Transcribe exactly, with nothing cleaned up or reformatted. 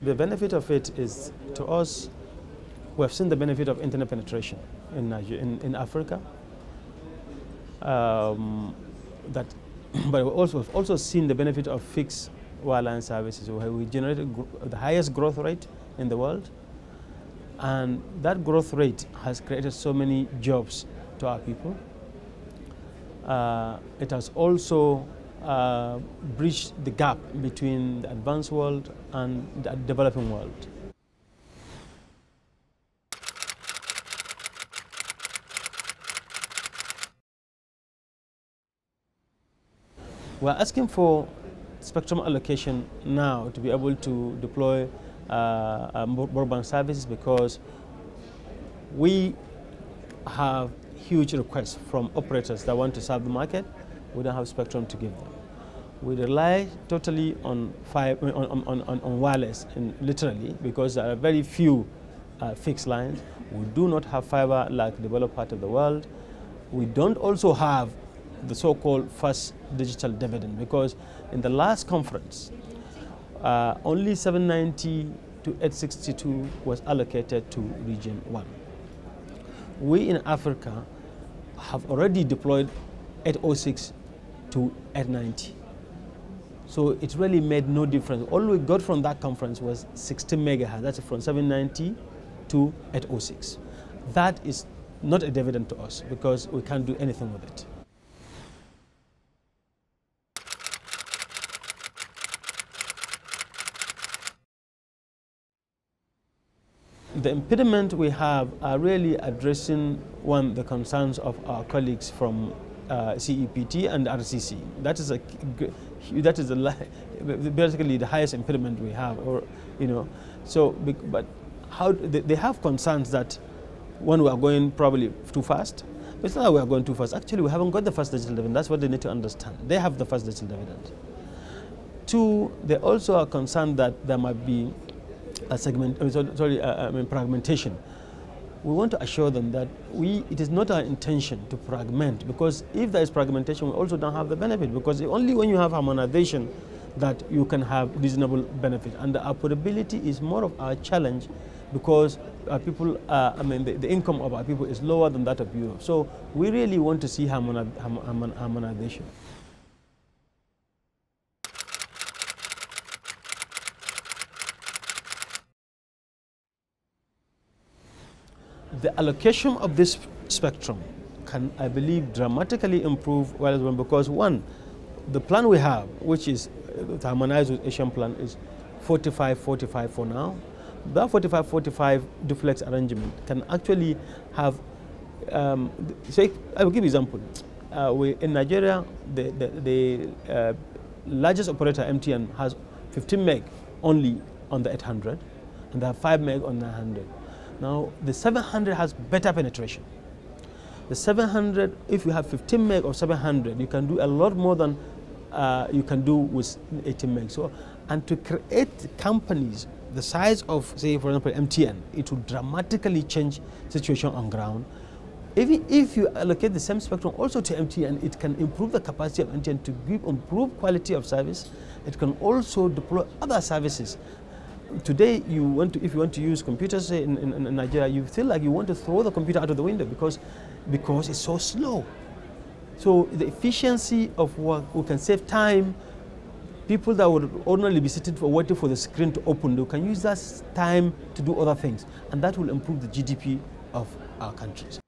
The benefit of it is, to us, we have seen the benefit of internet penetration in, Niger in, in Africa. Um, that, but we also, we've also seen the benefit of fixed wireline services, where we generated the highest growth rate in the world. And that growth rate has created so many jobs to our people. Uh, it has also uh, bridged the gap between the advanced world and the developing world. We're asking for spectrum allocation now to be able to deploy uh, uh, broadband services, because we have huge requests from operators that want to serve the market. We don't have spectrum to give them. We rely totally on, five, on, on, on, on wireless, in, literally, because there are very few uh, fixed lines. We do not have fiber like the developed part of the world. We don't also have the so-called first digital dividend, because in the last conference, uh, only seven ninety to eight sixty-two was allocated to region one. We in Africa have already deployed eight oh six to eight ninety. So it really made no difference. All we got from that conference was sixteen megahertz, that's from seven ninety to eight oh six. That is not a dividend to us, because we can't do anything with it. The impediment we have are really addressing, one, the concerns of our colleagues from uh, C E P T and R C C. That is a that is a, basically the highest impediment we have, or you know. So, but how they, they have concerns that, one, we are going probably too fast. But it's not that we are going too fast. Actually, we haven't got the first digital dividend. That's what they need to understand. They have the first digital dividend. Two, they also are concerned that there might be a segment, sorry, uh, I mean fragmentation. We want to assure them that we, it is not our intention to fragment, because if there is fragmentation, we also don't have the benefit, because only when you have harmonization that you can have reasonable benefit. And the affordability is more of our challenge, because our people, uh, I mean, the, the income of our people is lower than that of Europe. So we really want to see harmoni harmonization. The allocation of this spectrum can, I believe, dramatically improve wireless broadband, because, one, the plan we have, which is uh, harmonized with Asian plan, is forty-five forty-five for now. That forty-five forty-five duplex arrangement can actually have, um, say, I will give you an example. Uh, we, in Nigeria, the, the, the uh, largest operator, M T N, has fifteen meg only on the eight hundred, and they have five meg on nine hundred. Now, the seven hundred has better penetration. The seven hundred, if you have fifteen meg or seven hundred, you can do a lot more than uh, you can do with eighteen meg. So, and to create companies the size of, say, for example, M T N, it will dramatically change situation on ground. Even if you allocate the same spectrum also to M T N, it can improve the capacity of M T N to give improved quality of service. It can also deploy other services. Today, you want to, if you want to use computers in, in, in Nigeria, you feel like you want to throw the computer out of the window because, because it's so slow. So the efficiency of work, we can save time. People that would ordinarily be sitting for waiting for the screen to open, they can use that time to do other things, and that will improve the G D P of our countries.